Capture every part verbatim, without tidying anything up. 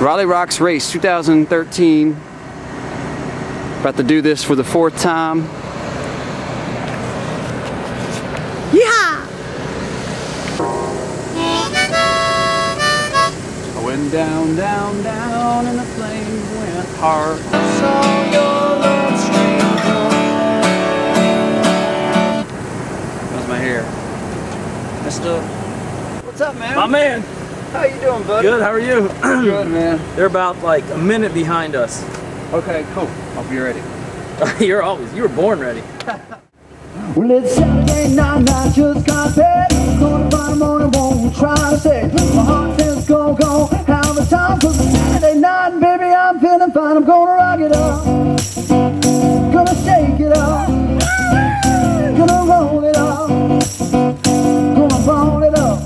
Raleigh Rocks Race two thousand thirteen. About to do this for the fourth time. Yeah! I went down, down, down, and the flames went hard. I saw your love stream come. How's my hair? Messed up. What's up, man? My man. How you doing, buddy? Good, how are you? Good, man. They're about like a minute behind us. Okay, cool. Hope you're ready. You're always, you were born ready. Well, it's Saturday night, I just got paid. Gonna find a morning, won't try to say. My heart says go, go, have a time. Cause it's Saturday night, baby, I'm feeling fine. I'm gonna rock it up, gonna shake it up, gonna roll it up, gonna roll it up.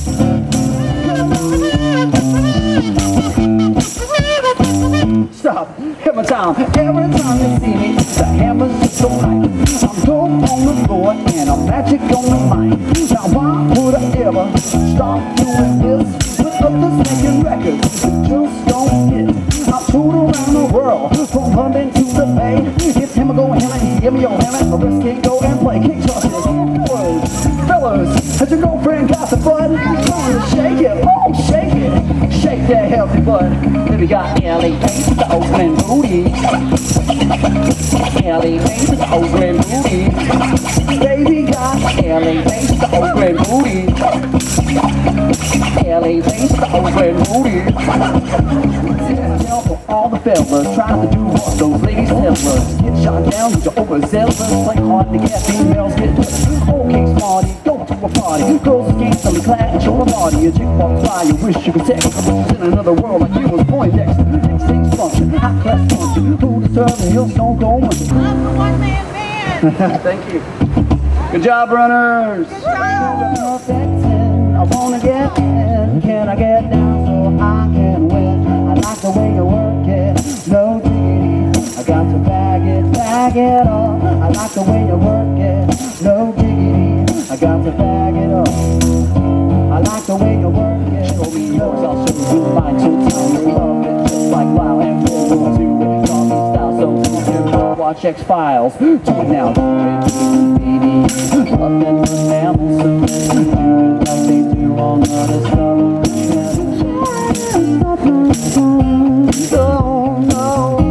Stop, hammer time, every time you see me, the hammer's just so right. I'm dope on the floor and I'm magic on the mic. Now why would I ever stop doing this with others making records that just don't hit? I've toured around the world, from London to the Bay. It's hammer go hammer, give me your hammer, the rest can't go and play. Can't trust this. Fellas, fellas, has your girlfriend got the bud? Shake it, oh shake it, shake that healthy butt. Baby got L A face with the Oakland booty. L A face with the Oakland booty. Baby got L A face with the Oakland booty. L A face with the Oakland booty. For all the fellas trying to do what those ladies tell us. Get shot down with your overzealous. Play hard to get females get okay, smarty, go to a party. Girls are scantily clad and show a body. A chick walks by, you wish you could text. In another world like you was born next. Next thing's function, hot class function. Who deserves the hills don't go under. I'm the one man band. Thank you. Good job, runners. Good job. I wanna get in, can I get down so I can win? I like the way you work it, no diggity. I got to bag it, bag it up. I like the way you work it, no diggity. I got to bag it up. I like the way you work it. Oh, we know I'll show you fine, so tell me you love it. Just like wow, and we'll do it. Call me style, so you can watch X-Files. Do it now, do it, baby. Love and the mammals, so do it like they do on other stuff. Oh, no.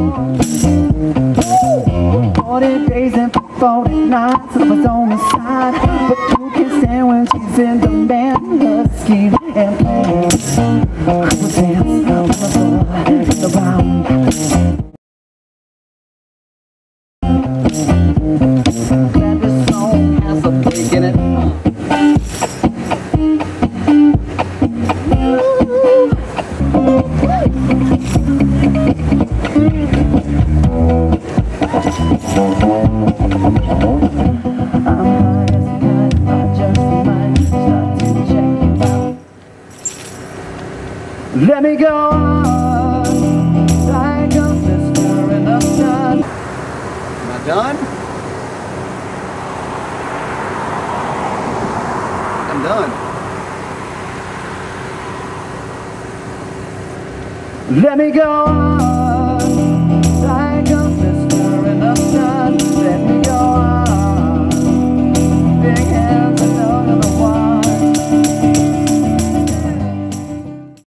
forty days and forty nights, I was on the side. But you can stand when she's in demand. Her scheme and plan. We'll dance on the floor and around. Glad this song has a break in it. Let me go on like a sister in the sun. Am I done? I'm done. Let me go on like